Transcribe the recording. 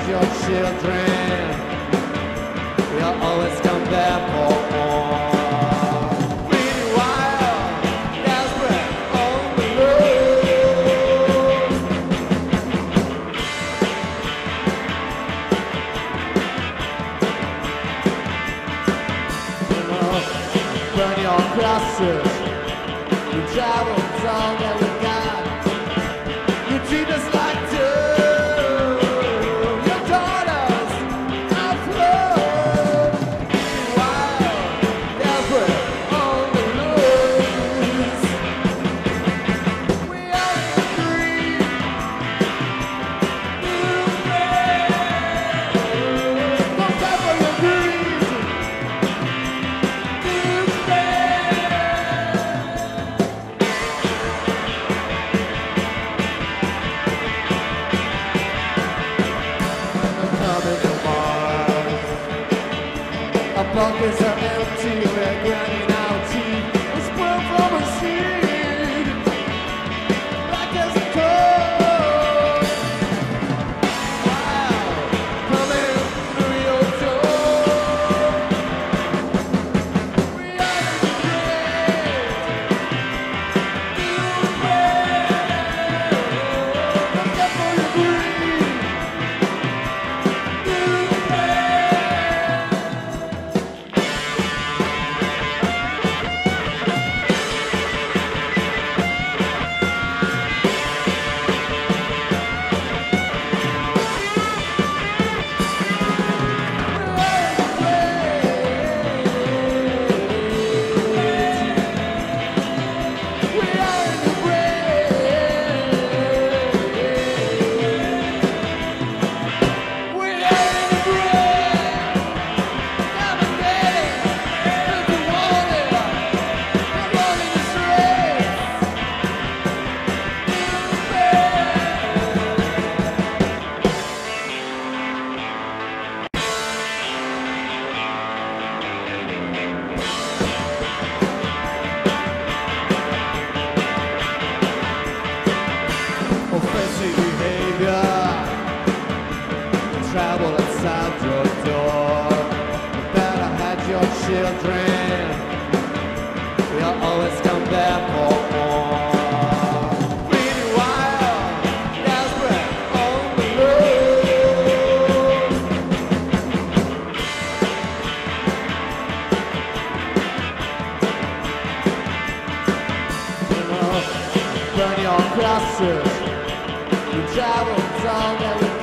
your children, you'll always come back for more. Really wild, desperate, on the road. You know, burn your crosses. You travel all that we got. You treat us like two. Your daughters are flown. Wild, desperate, on the loose. We are free. Don't die for your greed. Our pockets are empty, we're grinding out teeth. We're spoiled from a seed, black as a coal. Wow, coming through your door. We are the great, don't get for your greed. Offensive behavior, travel outside your door. You better hide your children, you'll always come back for more. Really wild, desperate, on the road. You know, burn your crosses. You travel all that we